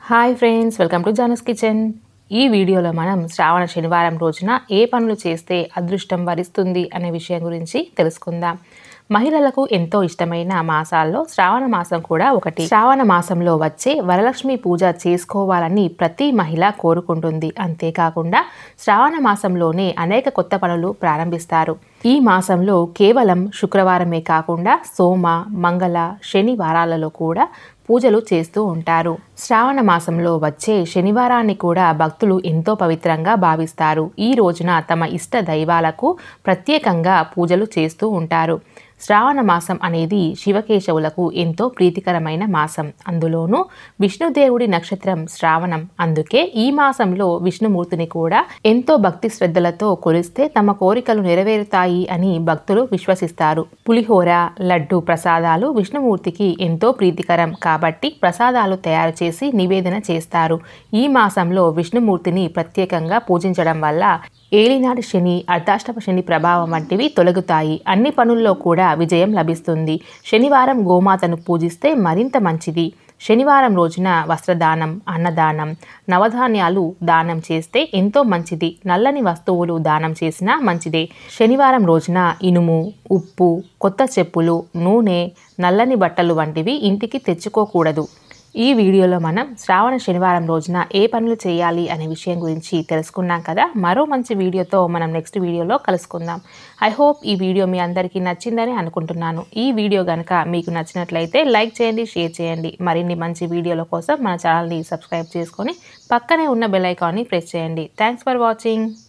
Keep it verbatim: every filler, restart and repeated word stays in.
Hi friends, welcome to Jana's kitchen. ఈ వీడియోలో మనం శ్రావణ శనివారం రోజున ఏ పనులు చేస్తే అదృష్టం వరిస్తుంది అనే విషయం గురించి తెలుసుకుందాం. మహిళలకు ఎంతో ఇష్టమైన మాసాల్లో శ్రావణ మాసం కూడా ఒకటి. శ్రావణ మాసంలో వచ్చే వరలక్ష్మి పూజ చేసుకోవాలని ప్రతి మహిళ కోరుకుంటుంది. అంతేకాకుండా శ్రావణ మాసంలోనే అనేక కొత్త పనులు ప్రారంభిస్తారు. ఈ మాసంలో కేవలం శుక్రవారమే కాకుండా సోమ, మంగళ, శని వారాలలో కూడా పూజలు చేస్తూ ఉంటారు. శ్రావణ మాసంలో వచ్చే శనివారాన్ని కూడా భక్తులు ఎంతో పవిత్రంగా భావిస్తారు. ఈ రోజున తమ ఇష్ట దైవాలకు ప్రత్యేకంగా పూజలు చేస్తూ ఉంటారు. శ్రావణ మాసం అనేది శివకేశవులకు ఎంతో ప్రీతికరమైన మాసం. అందులోనూ విష్ణుదేవుడి నక్షత్రం శ్రావణం. అందుకే ఈ మాసంలో విష్ణుమూర్తిని కూడా ఎంతో భక్తి శ్రద్ధలతో కొలిస్తే తమ కోరికలు నెరవేరుతాయి అని భక్తులు విశ్వసిస్తారు. పులిహోర, లడ్డు ప్రసాదాలు విష్ణుమూర్తికి ఎంతో ప్రీతికరం కాబట్టి ప్రసాదాలు తయారు చేసి నివేదన చేస్తారు. ఈ మాసంలో విష్ణుమూర్తిని ప్రత్యేకంగా పూజించడం వల్ల ఏలినాటి శని, అర్ధాష్టమ శని ప్రభావం వంటివి తొలగుతాయి. అన్ని పనుల్లో కూడా విజయం లభిస్తుంది. శనివారం గోమాతను పూజిస్తే మరింత మంచిది. శనివారం రోజున వస్త్రదానం, అన్నదానం, నవధాన్యాలు దానం చేస్తే ఎంతో మంచిది. నల్లని వస్తువులు దానం చేసినా మంచిదే. శనివారం రోజున ఇనుము, ఉప్పు, కొత్త చెప్పులు, నూనె, నల్లని బట్టలు వంటివి ఇంటికి తెచ్చుకోకూడదు. ఈ వీడియోలో మనం శ్రావణ శనివారం రోజున ఏ పనులు చేయాలి అనే విషయం గురించి తెలుసుకున్నాం కదా. మరో మంచి వీడియోతో మనం నెక్స్ట్ వీడియోలో కలుసుకుందాం. ఐ హోప్ ఈ వీడియో మీ అందరికీ నచ్చిందని అనుకుంటున్నాను. ఈ వీడియో కనుక మీకు నచ్చినట్లయితే లైక్ చేయండి, షేర్ చేయండి. మరిన్ని మంచి వీడియోల కోసం మన ఛానల్ని సబ్స్క్రైబ్ చేసుకొని పక్కనే ఉన్న బెల్ ఐకాన్ని ప్రెస్ చేయండి. Thanks for watching.